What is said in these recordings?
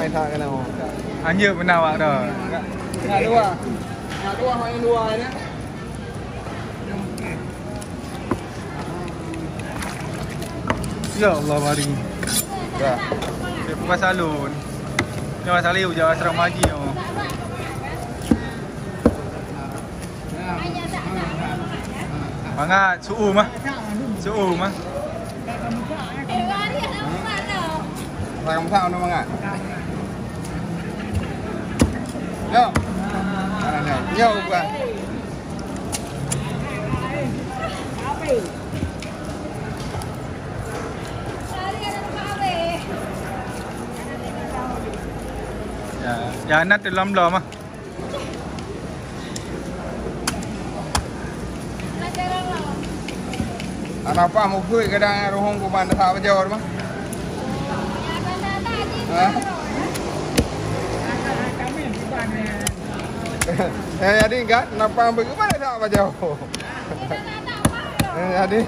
main tak kena. Anjir pernah awak dah. Nak dua. Nak dua main dua ni. Ya Allah baring. Dah. Dia bukan salon. Jangan salih ujar asrama haji tu. Bangat suhu mah. Suhu mah. Kamu tak nak mangat. Yo. Mana ni? Yo bukan. Ya, anak dalam dah mah. Anak apa mau kuih kadang rohong ku mana tak berjawab mah. Jadi kan, kenapa ambil ke mana tak berjawab? Jadi.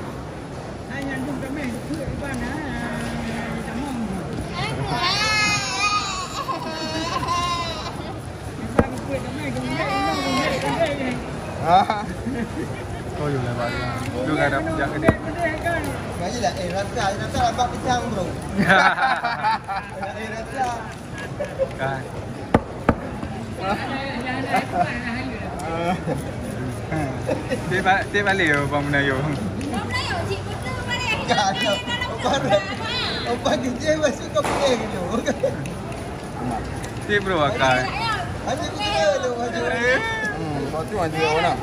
Oh iya lah balik. Lu enggak ada pijak ke dia. Ngaji lah, rasa abang pisang bro. Rasa. Kan. Dia balik ya Bang Menayu. Bang Menayu cik betul balik. Tak ada. Opa kerja masuk ke pergi gitu. Dia bro akal. Haji kerja tu haji. Kau tu haji orang.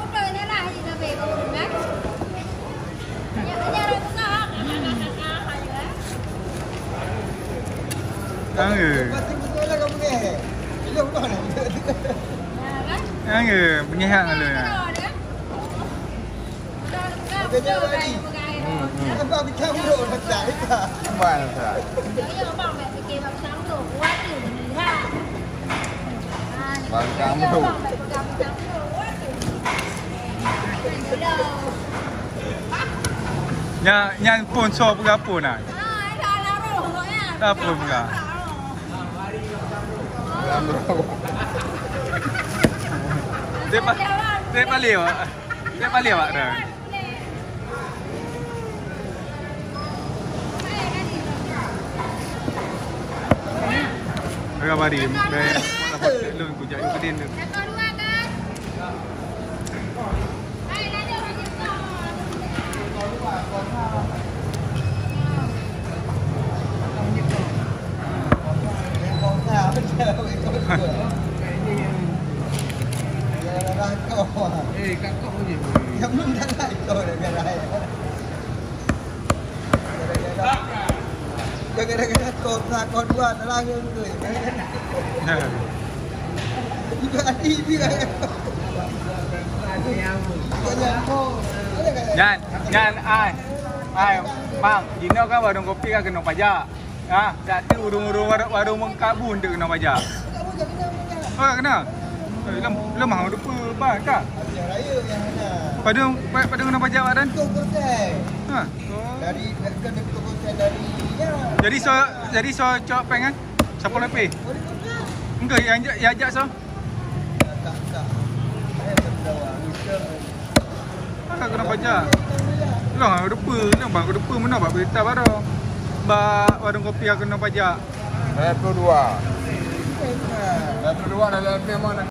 Betul lah kamu ni. Dia bukan nak. Angge, penyihang lu ya. Kerja lagi. Abang pisang bro tak tak. Mana tak. Bang kamu. Nya sponsor berapa nak? Apa enggak? Dia balik awak. Dia balik awak dah. Agak bari. Lu kujak yang kedin tu. Kakak punya. Yang mana nak ikut dengan raya. Kadang-kadang kau dua dalam tu. Juga adik dia. Nyan ai bang, jino kan warung kopi kan kena pajak. Ha, jadi urung-urung warung mengkabun dia kena pajak. Oh, kena. Lemah rupa bang tak? Raya yang mana? Pada kena pajak badan? 100%. Ha. Dari kena 100% dari ya. Jadi so cok peng kan? Siapa lebih? Enggak yang ajak so. Tak. Saya bertawa. Kena pajak. Lah rupa, bang rupa mana bab berita baru. Bak warung kopi kena pajak. 102. 102 dalam memang